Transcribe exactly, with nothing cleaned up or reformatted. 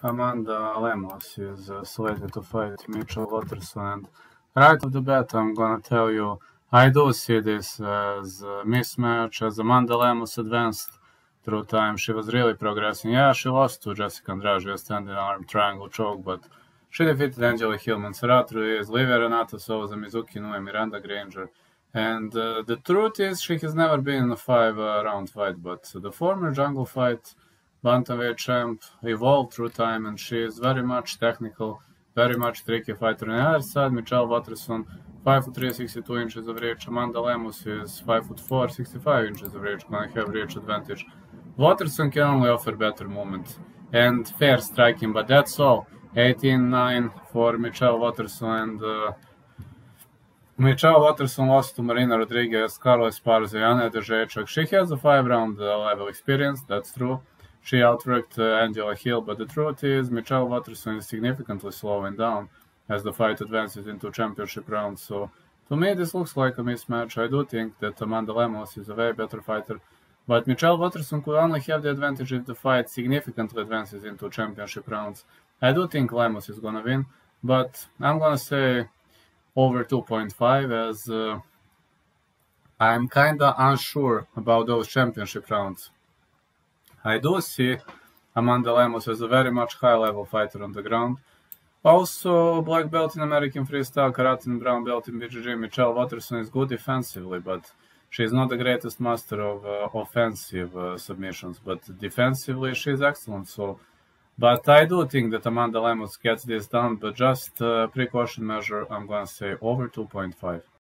Amanda Lemos is uh, slated to fight Mitchell Watterson, and right off the bat, I'm gonna tell you, I do see this as a mismatch. As Amanda Lemos advanced through time, she was really progressing. Yeah, she lost to Jessica Andrade, a standing arm triangle choke, but she defeated Angela Hill, Montserrat Ruiz, Livia Renata Souza, Mizuki Inoue, Miranda Granger. And uh, the truth is, she has never been in a five-round uh, fight, but the former jungle fight bantamweight champ evolved through time, and she is very much technical, very much tricky fighter. On the other side, Mitchell Watterson, five foot three, sixty-two inches of reach. Amanda Lemos is five foot four, sixty-five inches of reach, gonna have reach advantage. Watterson can only offer better movement and fair striking, but that's all. eighteen nine for Mitchell Watterson, and uh, Mitchell Watterson lost to Marina Rodriguez, Carla Esparza, Yana Derzhechuk. She has a five-round uh, level experience, that's true. She outworked uh, Angela Hill, but the truth is Mitchell Watterson is significantly slowing down as the fight advances into championship rounds. So to me, this looks like a mismatch. I do think that Amanda Lemos is a way better fighter, but Mitchell Watterson could only have the advantage if the fight significantly advances into championship rounds. I do think Lemos is gonna win, but I'm gonna say over two point five, as uh, I'm kinda unsure about those championship rounds. I do see Amanda Lemos as a very much high-level fighter on the ground. Also, black belt in American Freestyle, karate and brown belt in B J J. Mitchell Watterson is good defensively, but she's not the greatest master of uh, offensive uh, submissions. But defensively, she's excellent. So, but I do think that Amanda Lemos gets this done. But just uh, precaution measure, I'm gonna say over two point five.